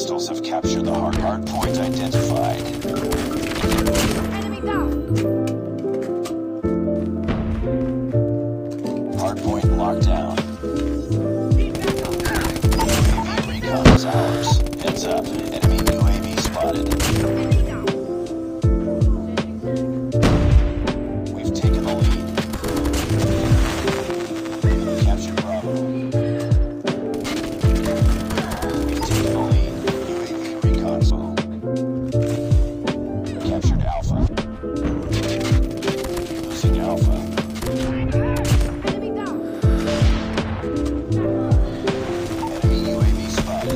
Hostiles have captured the hard point identified. Enemy down. Hardpoint locked down. UAV recon is ours. Heads up. Enemy UAV spotted. Enemy down. We've taken the lead. Captured Bravo. We've taken the lead. UAV recon zone. Captured Alpha. Losing Alpha. Enemy down. Enemy UAV spotted.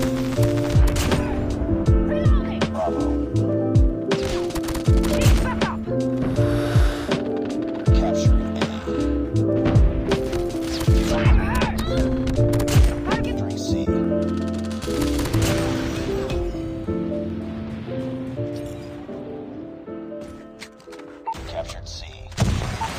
Reloading. Bravo. Keep back up. Capturing A. Target. Entering C. Captured C.